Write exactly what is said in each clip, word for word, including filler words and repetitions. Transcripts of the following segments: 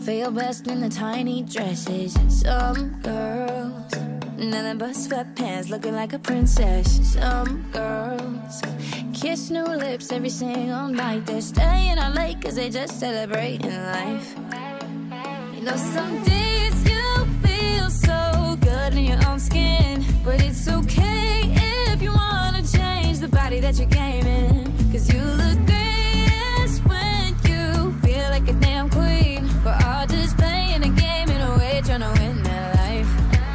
feel best in the tiny dresses. Some girls, nothing but sweatpants, looking like a princess. Some girls kiss new lips every single night. They're staying out late cause they just celebrating life. You know, some days you feel so good in your own skin, but it's okay if you wanna change the body that you came in. Cause you look greatest when you feel like a damn queen. We're all just playing a game in a way, trying to win that life.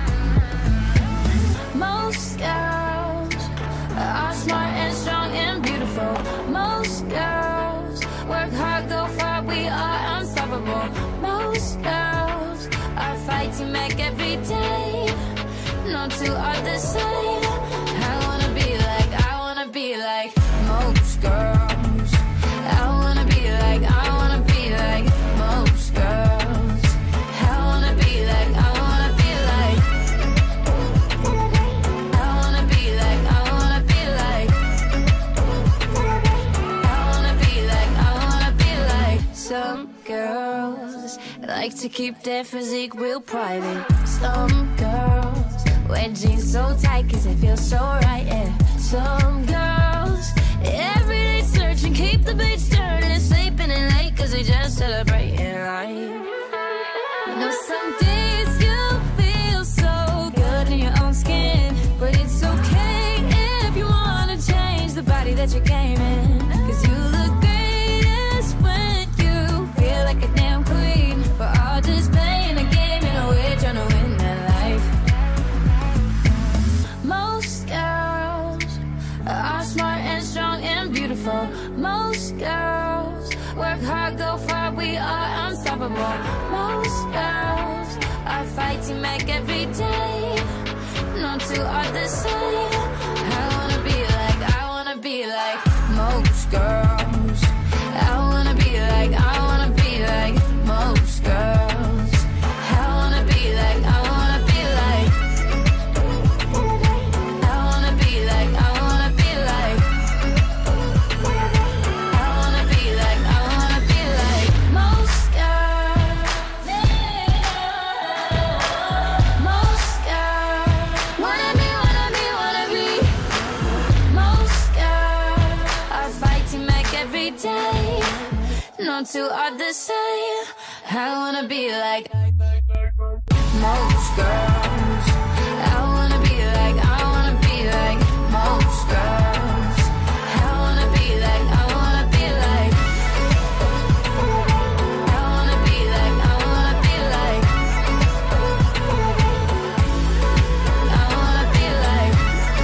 Most girls are smart and strong and beautiful. Most girls work hard, go far, we are unstoppable. Most girls are fighting back every day. No two are the same. I wanna be like, I wanna be like most girls. I wanna be like, I wanna be like most girls. I wanna be like, I wanna be like, I wanna be like, I wanna be like, I wanna be like, I wanna be like. Some girls like to keep their physique real private. Some girls wear jeans so tight cause they feel so right, yeah. Some girls every day searching, keep the beach stirred and sleeping in late cause they just celebrating life. You know, some days you feel so good in your own skin, but it's okay if you wanna change the body that you came in. Cause you look greatest when you feel like a damn queen. We're all just playing a game in a way, trying to win that life. Most girls are smart and strong and beautiful. Most girls work hard, go far, we are unstoppable. Most girls are fighting back every day. No two are the same. I wanna be like, I wanna be like most girls. I wanna be like, I wanna be like most girls. I wanna be like, I wanna be like, I wanna be like, I wanna be like, I wanna be like, I wanna be like most girls. Most girls wanna be, wanna be, wanna be. Most girls are fighting back every day. No two are the same. I wanna be like most girls. I wanna be like, I wanna be like most girls. I wanna be like, I wanna be like, I wanna be like, I wanna be like, I wanna be like.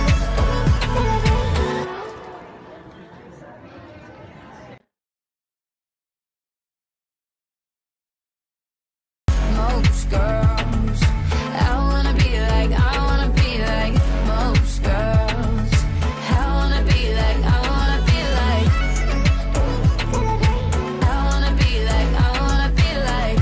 Most girls, I wanna be like, I wanna be like most girls. I wanna be like, I wanna be like, I wanna be like, I wanna be like,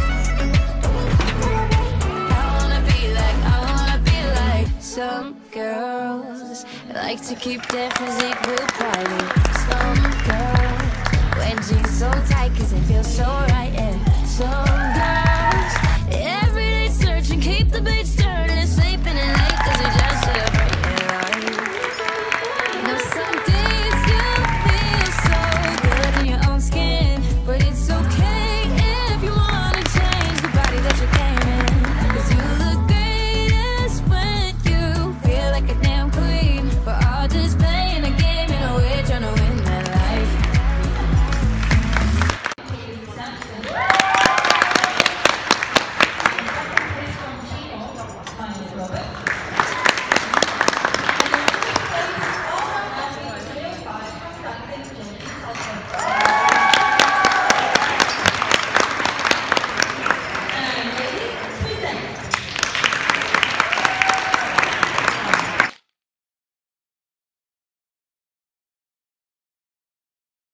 I wanna be like, I wanna be like. Some girls like to keep their physique real private. Some girls wear jeans so tight cause they feel so right, yeah.